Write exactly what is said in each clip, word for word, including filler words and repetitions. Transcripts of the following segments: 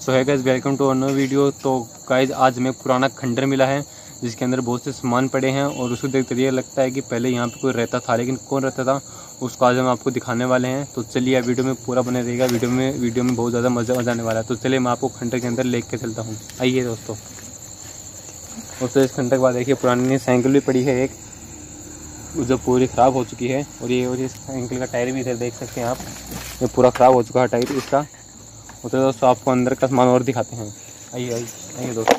सो है guys, welcome to another video. तो guys आज हमें पुराना खंडर मिला है जिसके अंदर बहुत से सामान पड़े हैं और उसको देखते ये लगता है कि पहले यहाँ पे कोई रहता था, लेकिन कौन रहता था उसको आज हम आपको दिखाने वाले हैं। तो चलिए वीडियो में पूरा बने रहेगा। वीडियो में वीडियो में बहुत ज़्यादा मज़ा मजा आने वाला है। तो चलिए मैं आपको खंडर के अंदर लेके चलता हूँ। आइए दोस्तों। और तो इस खंडर के बाद देखिए पुरानी साइकिल भी पड़ी है एक, जो पूरी ख़राब हो चुकी है। और ये और इस साइकिल का टायर भी इधर देख सकते हैं आप, ये पूरा ख़राब हो चुका है टायर इसका। तो दोस्तों आपको अंदर का सामान और दिखाते हैं। आइए आइए आइए दोस्तों।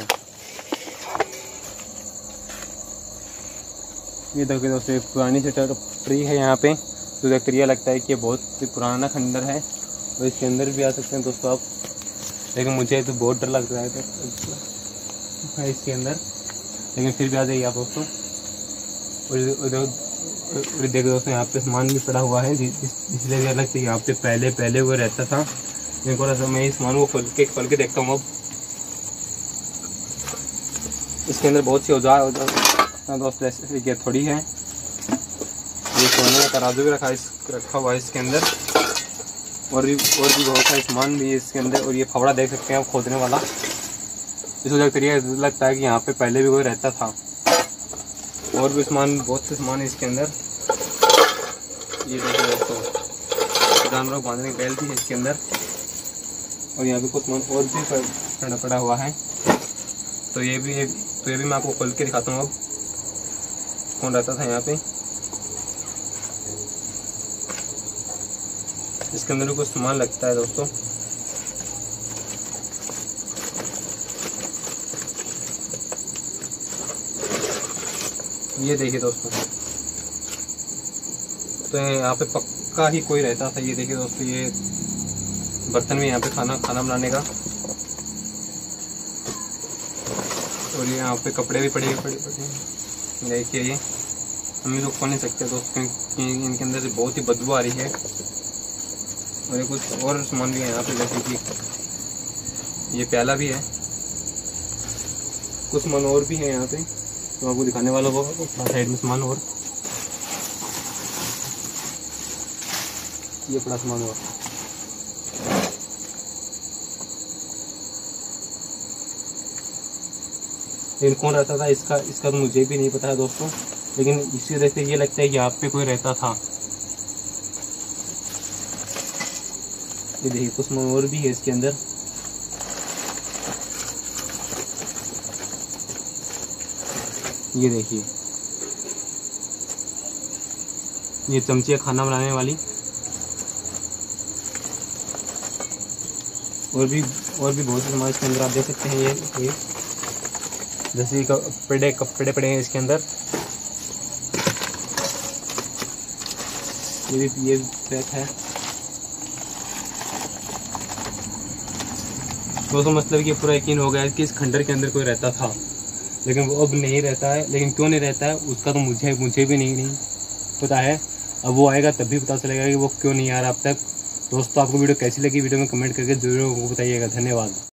ये देखिए दोस्तों, एक पुरानी सी ट्री है यहाँ पे, तो देखकर ये लगता है कि ये बहुत पुराना खंडर है। और इसके अंदर भी आ सकते हैं दोस्तों आप, लेकिन मुझे तो बहुत डर लग रहा है तो इसके अंदर, लेकिन फिर भी आ जाइए आप दोस्तों। और देखो दोस्तों, यहाँ पे सामान भी पड़ा हुआ है, इसलिए लगता है यहाँ पे पहले पहले वो रहता था। थोड़ा सा मैं इस सामान को खोल के खोल के देखता हूँ। अब इसके अंदर बहुत सी औजार औजार दोस्त जैसे थोड़ी है। ये सोने का तराजू भी रखा इस रखा हुआ है इसके अंदर, और भी और भी बहुत सारे सामान भी है इसके अंदर। और ये फावड़ा देख सकते हैं आप, खोदने वाला। इसको देखते लगता है कि यहाँ पे पहले भी कोई रहता था। और भी सामान, बहुत से सामान है इसके अंदर। ये देखो दोस्तों, जानवरों को बांधने की बैल भी है इसके अंदर। और यहाँ पे कुछ सामान और भी पड़ा पड़ा हुआ है। तो ये भी तो ये भी मैं आपको खोल के दिखाता हूँ अब कौन रहता था यहाँ पे। इसके अंदर भी कुछ सामान लगता है दोस्तों। ये देखिए दोस्तों, तो यहाँ पे पक्का ही कोई रहता था। ये देखिए दोस्तों, ये बर्तन में यहाँ पे खाना खाना बनाने का। और ये यहाँ पे कपड़े भी पड़े पड़े पड़े देखिए, ये हम लोग खोल नहीं सकते दोस्तों क्योंकि इनके अंदर से बहुत ही बदबू आ रही है। और ये कुछ और सामान भी है यहाँ पे, जैसे कि ये प्याला भी है, कुछ सामान और भी है यहाँ पे, तो आपको दिखाने वाला वो साइड में सामान। और ये बड़ा सामान और लेकिन कौन रहता था इसका इसका तो मुझे भी नहीं पता है दोस्तों। लेकिन इसी वजह से ये लगता है कि यहाँ पे कोई रहता था। ये देखिए कुछ सामान और भी है इसके अंदर। ये देखिए, ये चमची है खाना बनाने वाली। और भी और भी बहुत से सामान इसके अंदर आप देख सकते हैं। ये, ये जैसे कपड़े कपड़े पड़े हैं इसके अंदर। ये भी ये पैक है दोस्तों। मतलब कि पूरा यकीन हो गया है कि इस खंडर के अंदर कोई रहता था, लेकिन वो अब नहीं रहता है। लेकिन क्यों नहीं रहता है उसका तो मुझे मुझे भी नहीं नहीं पता है। अब वो आएगा तब भी पता चलेगा कि वो क्यों नहीं आ रहा अब तक। दोस्तों आपको वीडियो कैसी लगी, वीडियो में कमेंट करके जरूर बताइएगा। धन्यवाद।